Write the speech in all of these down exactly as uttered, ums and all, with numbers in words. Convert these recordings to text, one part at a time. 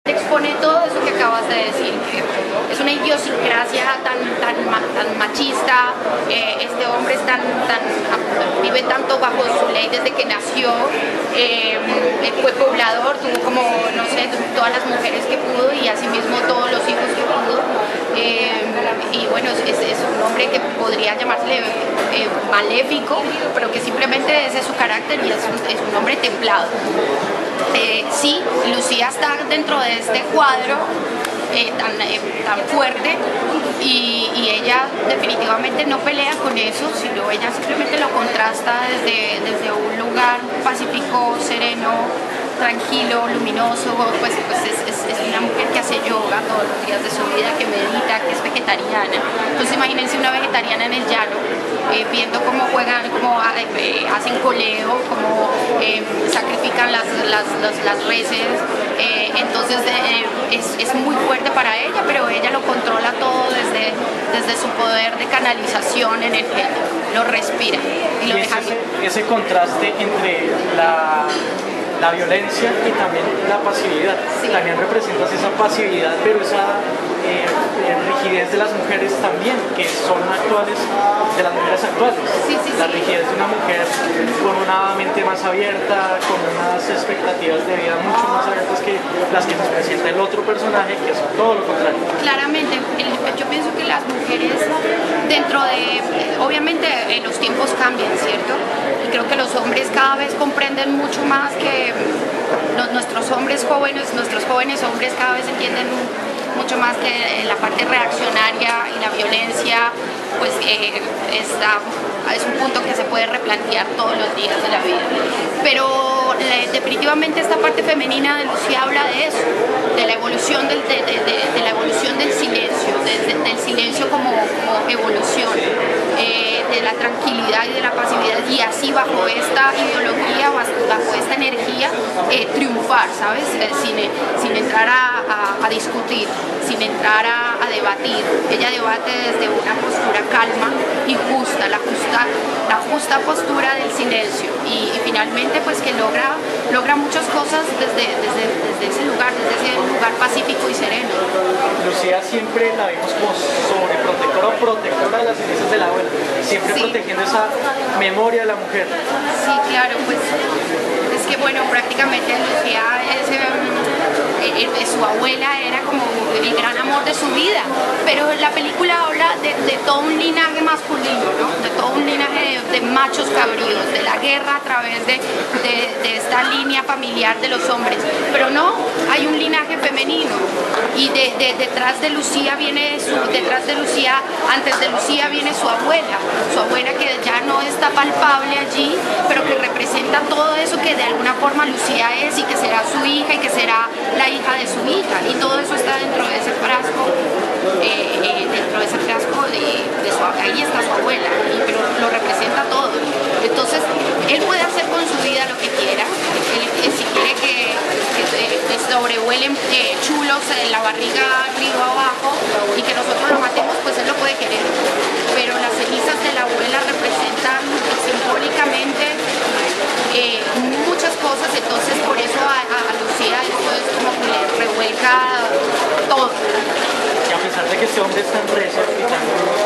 Expone todo eso que acabas de decir, que es una idiosincrasia tan, tan, tan machista, eh, este hombre es tan, tan, vive tanto bajo su ley desde que nació, eh, fue poblador, tuvo como, no sé, todas las mujeres que pudo y asimismo todos los hijos que pudo, eh, y bueno, es, es un hombre que podría llamarse eh, maléfico, pero que simplemente ese es su carácter y es un, es un hombre templado. Eh, sí, Lucía está dentro de este cuadro eh, tan, eh, tan fuerte y, y ella definitivamente no pelea con eso, sino ella simplemente lo contrasta desde, desde un lugar pacífico, sereno, tranquilo, luminoso, pues, pues es, es, es una mujer que hace yoga todos los días de su vida, que medita, que es vegetariana. Entonces imagínense una vegetariana en el llano, eh, viendo cómo juegan, cómo eh, hacen coleo, cómo eh, sacrifican las, las, las, las reses, eh, entonces eh, es, es muy fuerte para ella, pero ella lo controla todo desde, desde su poder de canalización energético, lo respira y lo y deja ese, ese contraste entre la la violencia y también la pasividad. Sí. También representas esa pasividad, pero esa eh, eh, rigidez de las mujeres también, que son actuales, de las mujeres actuales. Sí, sí, la sí. rigidez de una mujer con una mente más abierta, con unas expectativas de vida mucho más abiertas que las que nos presenta el otro personaje, que es todo lo contrario. Claramente, yo pienso que las mujeres dentro de, obviamente eh, los tiempos cambian, ¿cierto? Y creo que los hombres cada vez comprenden mucho más que los, nuestros hombres jóvenes, nuestros jóvenes hombres cada vez entienden mucho más que la parte reaccionaria y la violencia, pues eh, está, es un punto que se puede replantear todos los días de la vida. Pero le, definitivamente esta parte femenina de Lucía habla de eso, de la evolución del, de, de, de, de la evolución del silencio, de, de, del silencio como, como evolución, eh, de la tranquilidad y de la pasividad, y así bajo esta ideología, bajo esta energía, eh, triunfar, ¿sabes? Eh, sin, sin entrar a, a, a discutir, sin entrar a, a debatir. Ella debate desde una postura calma y justa, la justa, la justa postura del silencio, y, y finalmente pues que logra, logra muchas cosas desde, desde, desde ese lugar, desde ese lugar pacífico y sereno. Lucía siempre la vimos como sobreprotectora o protectora de las cenizas de la abuela, siempre sí, protegiendo esa memoria de la mujer. Sí, claro, pues es que bueno, prácticamente Lucía es, eh, eh, su abuela era como el gran amor de su vida, pero la película habla de, de todo un linaje masculino, ¿no? De todo un linaje de, de machos cabríos, de la guerra a través de, de, de esta línea familiar de los hombres, pero no, hay un linaje femenino, y de, de, detrás de Lucía viene su, detrás de Lucía, antes de Lucía viene su abuela, su abuela que ya no está palpable allí, pero que representa todo eso que de alguna forma Lucía es, y que será su hija y que será la hija de su hija, y todo eso está dentro de ese frasco, eh, eh, dentro de ese frasco de, de su, ahí está su abuela, y, pero lo representa todo. Entonces él puede hacer con su vida lo que quiera, él, él, si quiere que, que, que sobrevuelen eh, chulos en la barriga arriba abajo y que nosotros lo matemos, pues él lo puede querer, pero las cenizas de la abuela representan simbólicamente eh, muchas cosas, entonces por eso a, a, a Lucía esto es como que le revuelca todo. Y a pesar de que este hombre es tan recio y tan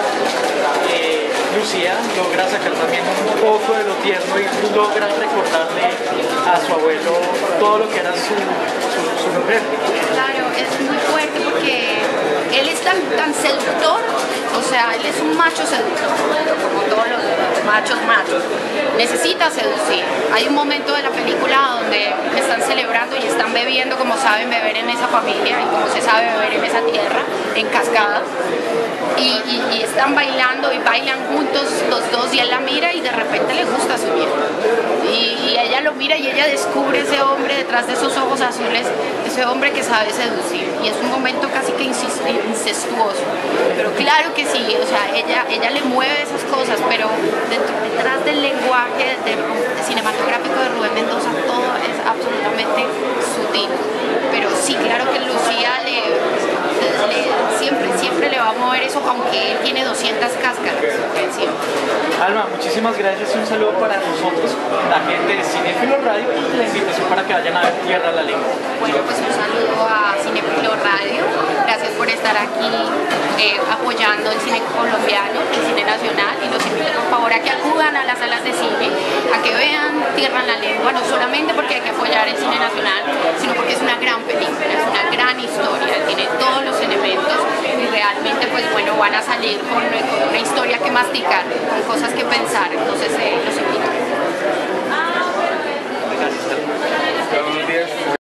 eh, Lucía logra sacar también un poco de lo tierno y logra recordarle a su abuelo todo lo que era su, su, su mujer. Claro, es muy fuerte porque él es tan, tan seductor, o sea, él es un macho seductor, como todos los machos machos, necesita seducir. Hay un momento de la película donde están celebrando y están bebiendo como saben beber en esa familia y como se sabe beber en esa tierra, en cascada, y, y, y están bailando y bailan juntos los dos, y él la mira y de repente le gusta su nieto, y, y ella lo mira y ella descubre ese hombre detrás de esos ojos azules, ese hombre que sabe seducir, y es un momento casi que incestuoso, pero claro que sí, o sea, ella, ella le mueve esas cosas, pero dentro, detrás del lenguaje de, de cinematográfico de Rubén Mendoza todo es absolutamente sutil, pero sí, claro que Lucía le, le, siempre, siempre le va a mover eso, aunque él tiene doscientas cáscaras, siempre. Alma, muchísimas gracias y un saludo para nosotros, la gente de Cinéfilo Radio, y la invitación para que vayan a ver Tierra a la Lengua. Bueno, pues un saludo a Cinéfilo apoyando el cine colombiano, el cine nacional, y los invito por favor a que acudan a las salas de cine, a que vean Tierra en la Lengua, no solamente porque hay que apoyar el cine nacional, sino porque es una gran película, es una gran historia, tiene todos los elementos y realmente pues bueno, van a salir con, con una historia que masticar, con cosas que pensar, entonces eh, los invito.